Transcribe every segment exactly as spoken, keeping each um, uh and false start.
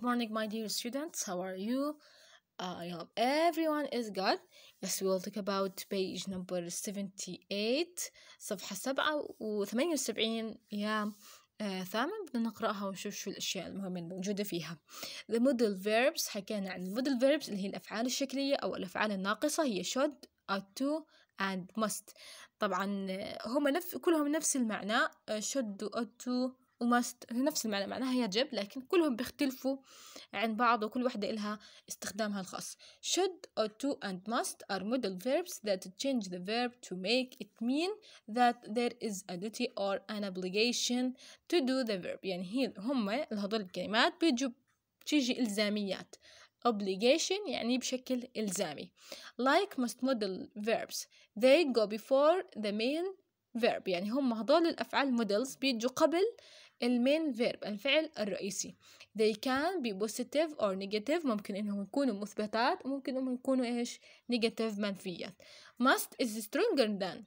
morning, my dear students. How are you? Uh, I hope everyone is good. Yes, we will talk about page number seventy-eight صفحة سبعة وثمانية وسبعين يا آه ثامن. بدنا نقرأها ونشوف شو الأشياء المهمة الموجودة فيها. The modal verbs حكينا عن المودل verbs اللي هي الأفعال الشكلية أو الأفعال الناقصة، هي should, ought to and must. طبعا هم نف... كلهم نفس المعنى، should و ought to وماست نفس المعنى، معناها يجب، لكن كلهم بيختلفوا عن بعض وكل واحدة إلها استخدامها الخاص. should, ought to and must are modal verbs that change the verb to make it mean that there is a duty or an obligation to do the verb. يعني هي هم هذول الكلمات بيجوا بتيجي إلزاميات. obligation يعني بشكل إلزامي. like must modal verbs they go before the main verb، يعني هم هذول الأفعال models بيجوا قبل المين verb الفعل الرئيسي. they can be positive or negative، ممكن إنهم يكونوا مثبتات وممكن إنهم يكونوا إيش negative منفيات. must is stronger than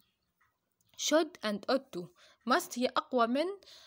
should and ought to. must هي أقوى من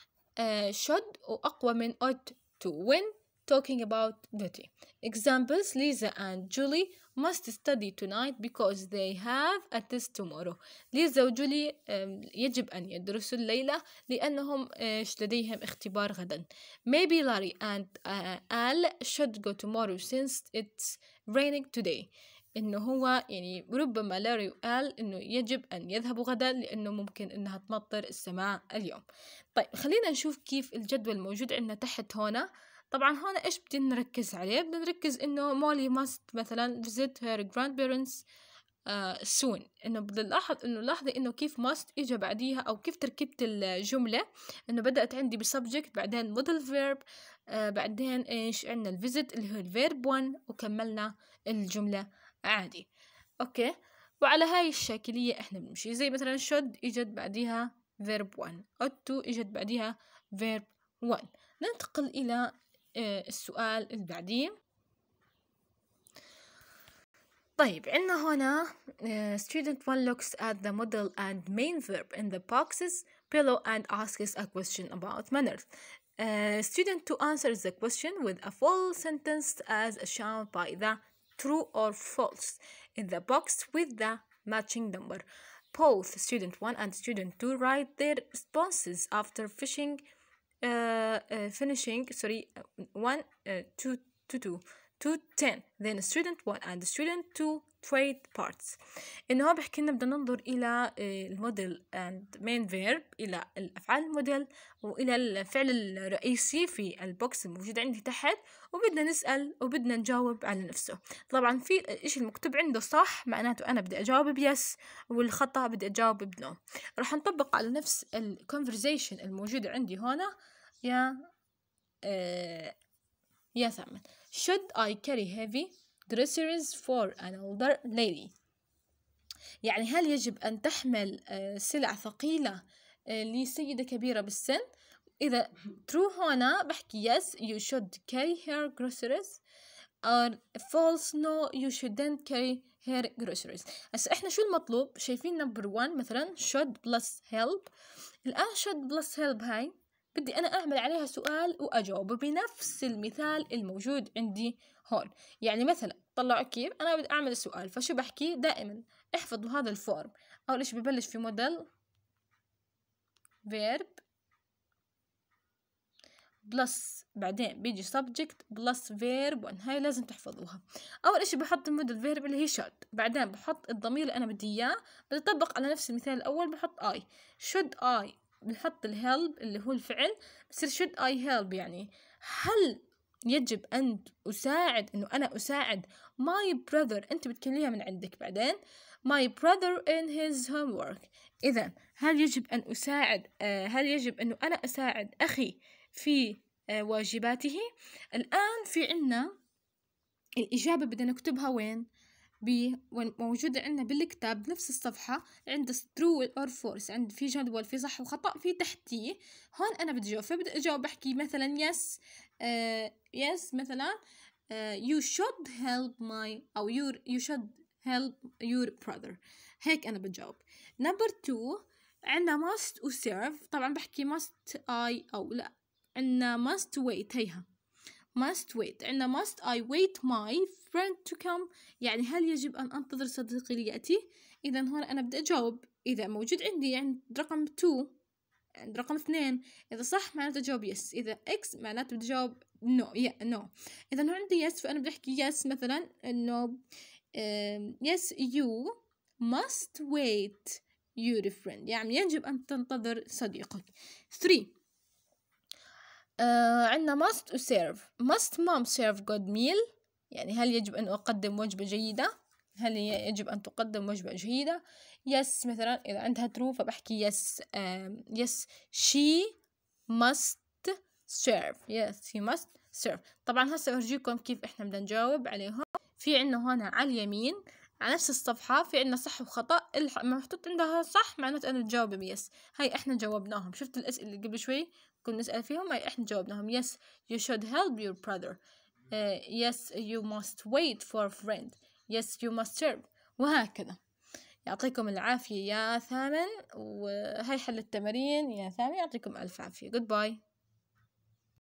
uh, should وأقوى من ought to when talking about duty. examples: Lisa and Julie must study tonight because they have a test tomorrow. ليزا وجولي يجب أن يدرسوا الليلة لأنهم لديهم اختبار غدا. maybe Larry and uh, Al should go tomorrow since it's raining today. إنه هو يعني ربما لاري وآل إنه يجب أن يذهبوا غدا لأنه ممكن إنها تمطر السماء اليوم. طيب خلينا نشوف كيف الجدول الموجود عندنا تحت هنا. طبعا هنا إيش بدنا نركز عليه؟ بدنا نركز إنه مولي must مثلا visit her grandparents uh, soon. إنه بدنا نلاحظ إنه لاحظي إنه كيف must إجا بعديها أو كيف تركيبة الجملة، إنه بدأت عندي بسبجكت بعدين modal verb uh, بعدين إيش عندنا الفيزيت اللي هو الفيرب one وكملنا الجملة عادي. أوكي، وعلى هاي الشاكلية إحنا بنمشي. زي مثلا should إجت بعديها verb one، ought to إجت بعديها verb one. ننتقل إلى السؤال اللي بعديه. طيب عندنا هنا uh, student one looks at the modal and main verb in the boxes below and asks a question about manners. Uh, student two answers the question with a full sentence as shown by the true or false in the box with the matching number. Both student one and student two write their responses after fishing Uh, uh, finishing sorry uh, one uh, two two two two ten. Then student one and student two trade parts. إنه هو بحكي لنا بدنا ننظر إلى الموديل and main verb، إلى الأفعال الموديل وإلى الفعل الرئيسي في البوكس الموجود عندي تحت، وبدنا نسأل وبدنا نجاوب على نفسه. طبعا في إيش المكتوب عنده صح معناته أنا بدي أجاوب بيس، والخطأ بدي أجاوب بنو. رح نطبق على نفس ال conversation الموجودة عندي هنا يا آه يا ثامن. should I carry heavy groceries for an older lady؟ يعني هل يجب أن تحمل آه سلع ثقيلة آه لسيدة كبيرة بالسن؟ إذا true هنا بحكي yes you should carry her groceries، or false no you shouldn't carry her groceries. هسه إحنا شو المطلوب؟ شايفين number one مثلا should plus help. الآن should plus help هاي بدي أنا أعمل عليها سؤال وأجاوب بنفس المثال الموجود عندي هون. يعني مثلا طلعوا كيف أنا بدي أعمل سؤال، فشو بحكي؟ دائما احفظوا هذا الفورم. أول إشي ببلش في modal verb بلس بعدين بيجي subject بلس verb one، هاي لازم تحفظوها. أول إشي بحط المودل verb اللي هي should، بعدين بحط الضمير اللي أنا بدي إياه، بدي أطبق على نفس المثال الأول بحط I. should I بنحط الهيلب اللي هو الفعل، بصير should I help يعني هل يجب أن أساعد، إنه أنا أساعد my brother، أنت بتكلميها من عندك بعدين my brother in his homework. إذا هل يجب أن أساعد آه هل يجب أنه أنا أساعد أخي في آه واجباته؟ الآن في عنا الإجابة بدنا نكتبها وين؟ موجودة عندنا بالكتاب بنفس الصفحة عند true or false، عند في جدول في صح وخطأ في تحتيه. هون أنا بدي أجاوب، فبدي أجاوب بحكي مثلا yes uh, yes مثلا uh, you should help my أو you, you should help your brother. هيك أنا بجاوب. number two عندنا must و serve. طبعا بحكي must I أو لا، عندنا must wait. هيها must wait. عندنا must I wait my friend to come، يعني هل يجب أن أنتظر صديقي ليأتي؟ إذا هون أنا بدي أجاوب إذا موجود عندي عند رقم two عند رقم اثنين، إذا صح معناته جاوب يس، إذا إكس معناته بدي جاوب نو يا نو. إذا هون عندي يس فأنا بدي أحكي يس مثلا إنه يس you must wait your friend، يعني يجب أن تنتظر صديقك. three آه عندنا must و serve. must mom serve good meal، يعني هل يجب أن أقدم وجبة جيدة؟ هل يجب أن تقدم وجبة جيدة؟ yes مثلا إذا عندها true فبحكي yes um, yes she must serve. yes she must serve. طبعا هسه أرجيكم كيف إحنا بدنا نجاوب عليهم. في عندنا هنا على اليمين على نفس الصفحة في عندنا صح وخطأ، محطوط عندها صح معناته أنا تجاوب بيس. هاي إحنا جاوبناهم. شفت الأسئلة اللي قبل شوي كنا نسأل فيهم؟ هاي إحنا جاوبناهم. yes you should help your brother. uh, yes you must wait for a friend. yes you must serve. وهكذا. يعطيكم العافية يا ثامن، وهاي حل التمارين يا ثامن. يعطيكم ألف عافية. goodbye.